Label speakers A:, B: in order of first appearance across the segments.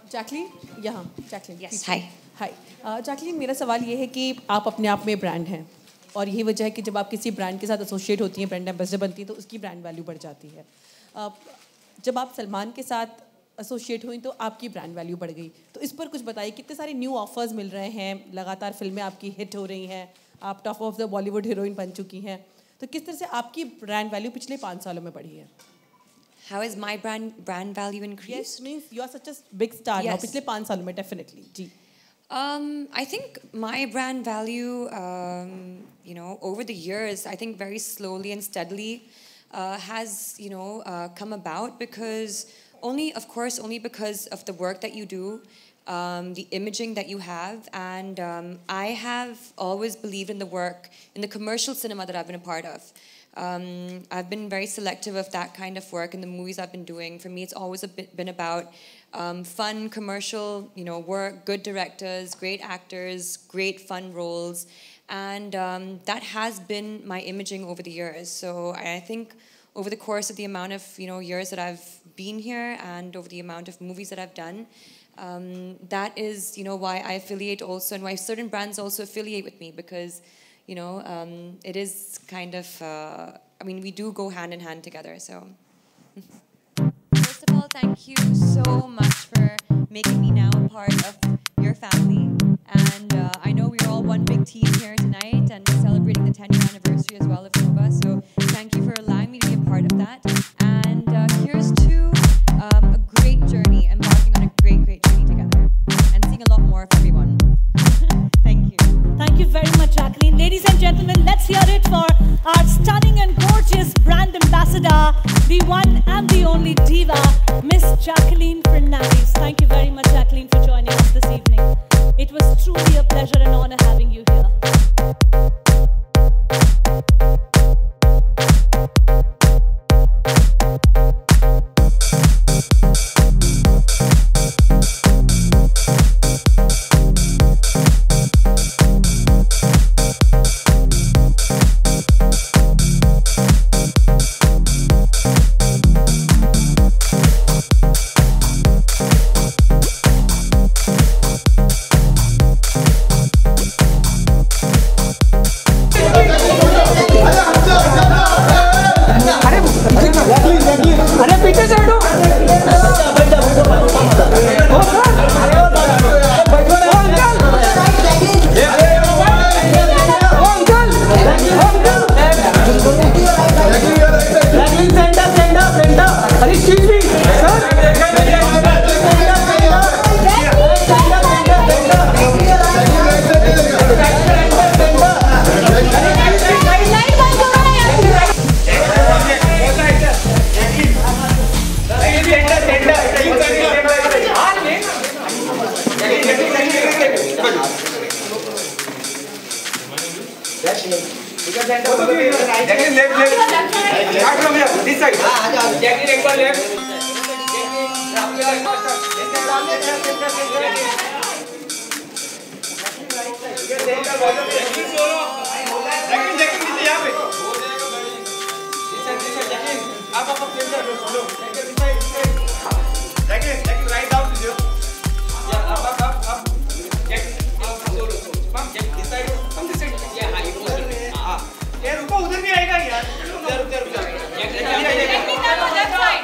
A: Jacqueline यहाँ Jacqueline
B: Yes, hi.
A: Hi Jacqueline, मेरा सवाल ये है कि आप अपने आप में ब्रांड हैं और यही वजह है कि जब आप किसी ब्रांड के साथ एसोसिएट होती हैं, ब्रांड एम्बेसडर बनती हैं, तो उसकी ब्रांड वैल्यू बढ़ जाती है। जब आप सलमान के साथ एसोसिएट हुई तो आपकी ब्रांड वैल्यू बढ़ गई, तो इस पर कुछ बताइए। कितने सारे न्यू ऑफर्स मिल रहे हैं, लगातार फिल्में आपकी हिट हो रही हैं, आप top of the Bollywood heroine बन चुकी हैं, तो किस तरह से आपकी ब्रांड वैल्यू पिछले 5 सालों में बढ़ी है?
B: How has my brand value increased?
A: Yes, means you are such a big star now.
B: Yes.
A: पिछले 5 सालों में definitely. Ji.
B: I think my brand value, over the years, I think very slowly and steadily has, come about because only because of the work that you do, the imaging that you have, and I have always believed in the work, in the commercial cinema that I've been a part of. I've been very selective of that kind of work in the movies I've been doing. For me, it's always been about fun, commercial, work, good directors, great actors, great fun roles. And that has been my imaging over the years. So I think over the course of the amount of, years that I've been here and over the amount of movies that I've done, that is, why I affiliate also and why certain brands also affiliate with me because it is kind of, we do go hand in hand together, so.
C: First of all, thank you so much for making me now a part of your family. And I know we're all one big team here tonight, and we're celebrating the 10th anniversary as well of Nova, so thank you for allowing me to be a part of that. And here's to a great journey, embarking on a great, great journey together, and seeing a lot more of everyone. Thank you.
D: Thank you very much, Jacqueline. Ladies and gentlemen, let's hear it for our stunning and gorgeous brand ambassador, the one and the only diva, Miss Jacqueline Fernandez. Thank you very much, Jacqueline, for joining us this evening. It was truly a pleasure and honor having you here.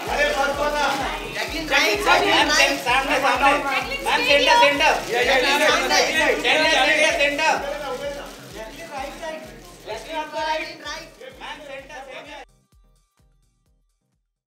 E: Center.